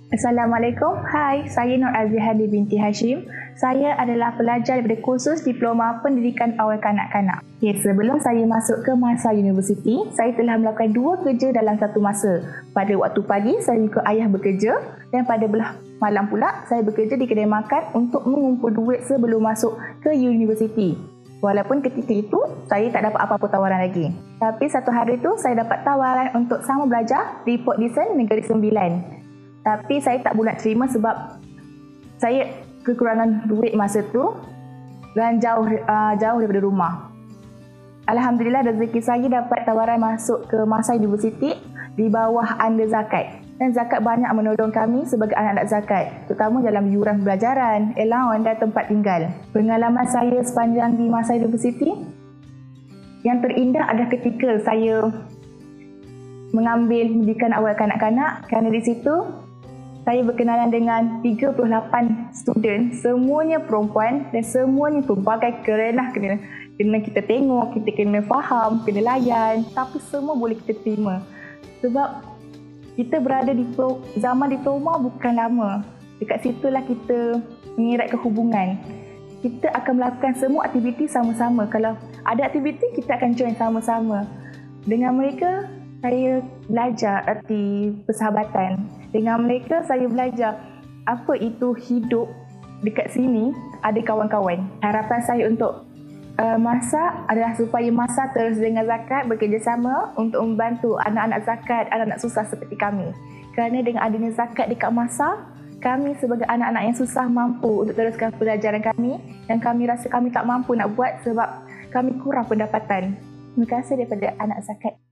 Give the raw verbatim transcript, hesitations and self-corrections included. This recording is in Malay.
Assalamualaikum. Hai, saya Nur Azihadi binti Hashim. Saya adalah pelajar daripada kursus Diploma Pendidikan Awal Kanak-Kanak. Okay, sebelum saya masuk ke masa universiti, saya telah melakukan dua kerja dalam satu masa. Pada waktu pagi, saya ikut ayah bekerja dan pada belah malam pula, saya bekerja di kedai makan untuk mengumpul duit sebelum masuk ke universiti. Walaupun ketika itu, saya tak dapat apa-apa tawaran lagi. Tapi satu hari itu, saya dapat tawaran untuk sama belajar di Port Dickson Negeri Sembilan. Tapi saya tak boleh terima sebab saya kekurangan duit masa tu dan jauh uh, jauh daripada rumah. Alhamdulillah rezeki saya dapat tawaran masuk ke masa universiti di bawah under zakat. Dan zakat banyak menolong kami sebagai anak-anak zakat, terutama dalam yuran pembelajaran, allowance dan tempat tinggal. Pengalaman saya sepanjang di masa universiti yang terindah adalah ketika saya mengambil pendidikan awal kanak-kanak, kerana di situ saya berkenalan dengan tiga puluh lapan student, semuanya perempuan dan semuanya pelbagai kerenah kena, kena kita tengok, kita kena faham, kena layan, tapi semua boleh kita terima. Sebab kita berada di zaman diploma bukan lama. Dekat situlah kita mengeratkan hubungan. Kita akan melakukan semua aktiviti sama-sama. Kalau ada aktiviti, kita akan join sama-sama. Dengan mereka, saya belajar arti persahabatan. Dengan mereka, saya belajar apa itu hidup dekat sini, ada kawan-kawan. Harapan saya untuk uh, masa adalah supaya masa terus dengan zakat bekerjasama untuk membantu anak-anak zakat, anak-anak susah seperti kami. Kerana dengan adanya zakat dekat masa, kami sebagai anak-anak yang susah mampu untuk teruskan pelajaran kami dan kami rasa kami tak mampu nak buat sebab kami kurang pendapatan. Terima kasih daripada anak zakat.